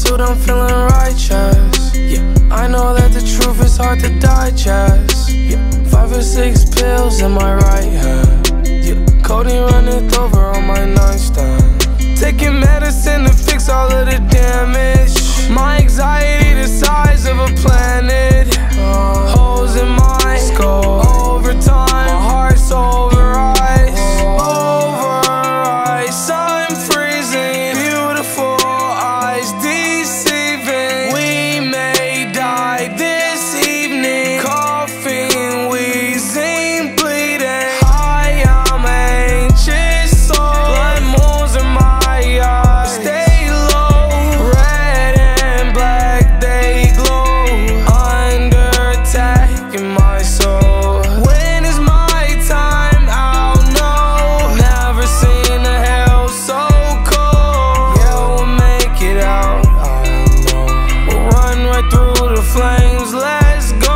suit, I'm feeling righteous. Yeah, I know that the truth is hard to digest. Yeah, 5 or 6 pills in my right hand. Yeah, codeine running over on my nightstand. Taking medicine to fix all of the damage. My anxiety the size of a planet. Holes in my skull. Over time, my heart's over ice. Over ice, I'm freezing. Beautiful eyes deceiving. We may die this evening. Coughing, wheezing, bleeding. I am anxious, so blood moons in my eyes. Stay low, red and black, they glow. Under attack in my soul. When is my time? I'll know. Never seen a hell so cold. Yeah, we'll make it out, I know. We'll run right through the flames, let's go.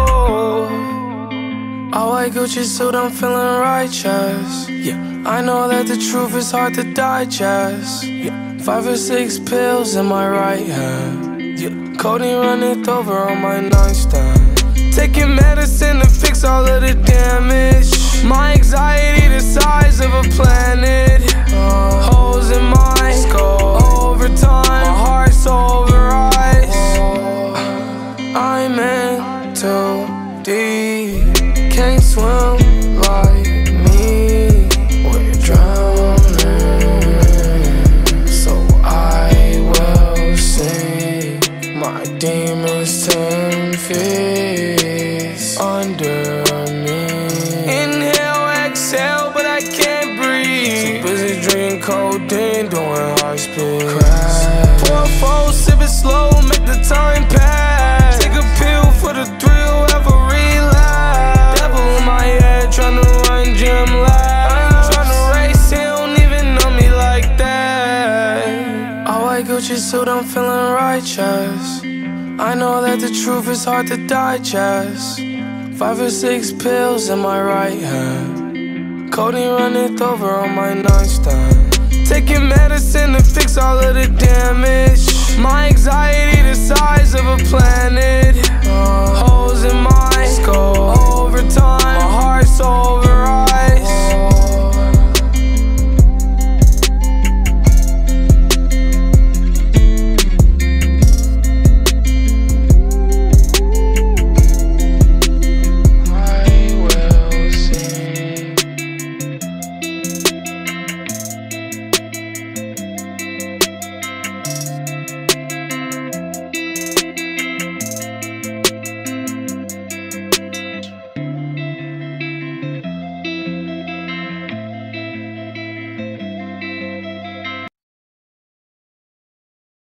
All white Gucci suit, I'm feeling righteous. Yeah, I know that the truth is hard to digest. Yeah, 5 or 6 pills in my right hand. Yeah, codeine running over on my nightstand. Taking medicine to fix all of the damage. My anxiety the size of a planet. Holes in my skull. Over time, my heart's over ice. I'm in too deep. Can't swim like me. We're drowning. So I will sing my demons 10 feet under me. Inhale, exhale, but I can't breathe. Too busy drinking codeine, doing high speed. Pour 4, sip it slow, make the time pass. Take a pill for the thrill, have a relapse. Devil in my head, tryna run gym laps. Tryna race, he don't even know me like that. All white Gucci suit, I'm feeling righteous. I know that the truth is hard to digest. 5 or 6 pills in my right hand. Codeine running over on my nightstand. Taking medicine to fix all of the damage. My anxiety the size of a planet.